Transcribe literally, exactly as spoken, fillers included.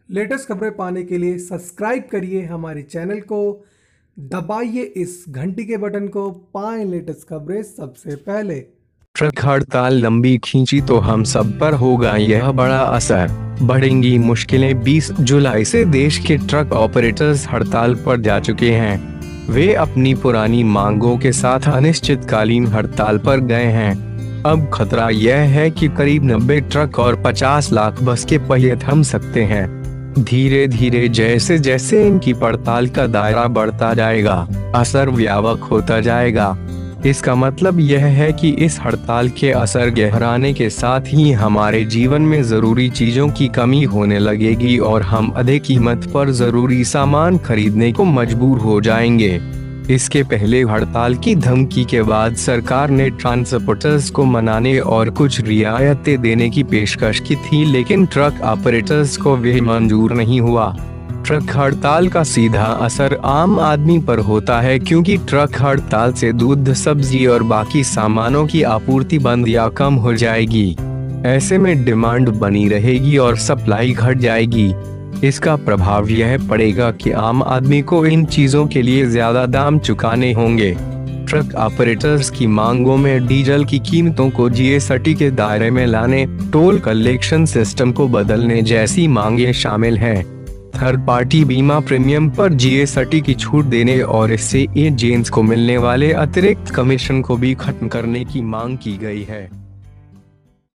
Latest खबरें पाने के लिए सब्सक्राइब करिए हमारे चैनल को, दबाइए इस घंटी के बटन को, पाएं लेटेस्ट खबरें सबसे पहले। ट्रक हड़ताल लंबी खींची तो हम सब पर होगा यह बड़ा असर, बढ़ेंगी मुश्किलें। बीस जुलाई से देश के ट्रक ऑपरेटर्स हड़ताल पर जा चुके हैं। वे अपनी पुरानी मांगों के साथ अनिश्चितकालीन हड़ताल पर गए हैं। अब खतरा यह है कि करीब नब्बे ट्रक और पचास लाख बस के पहिए थम सकते हैं। धीरे धीरे जैसे जैसे इनकी पड़ताल का दायरा बढ़ता जाएगा, असर व्यापक होता जाएगा। इसका मतलब यह है कि इस हड़ताल के असर गहराने के साथ ही हमारे जीवन में जरूरी चीजों की कमी होने लगेगी और हम अधिक कीमत पर जरूरी सामान खरीदने को मजबूर हो जाएंगे। इसके पहले हड़ताल की धमकी के बाद सरकार ने ट्रांसपोर्टर्स को मनाने और कुछ रियायतें देने की पेशकश की थी, लेकिन ट्रक ऑपरेटर्स को वह मंजूर नहीं हुआ। ट्रक हड़ताल का सीधा असर आम आदमी पर होता है, क्योंकि ट्रक हड़ताल से दूध, सब्जी और बाकी सामानों की आपूर्ति बंद या कम हो जाएगी। ऐसे में डिमांड बनी रहेगी और सप्लाई घट जाएगी। इसका प्रभाव यह पड़ेगा कि आम आदमी को इन चीजों के लिए ज्यादा दाम चुकाने होंगे। ट्रक ऑपरेटर्स की मांगों में डीजल की कीमतों को जीएसटी के दायरे में लाने, टोल कलेक्शन सिस्टम को बदलने जैसी मांगें शामिल हैं। थर्ड पार्टी बीमा प्रीमियम पर जीएसटी की छूट देने और इससे एजेंट्स को मिलने वाले अतिरिक्त कमीशन को भी खत्म करने की मांग की गई है।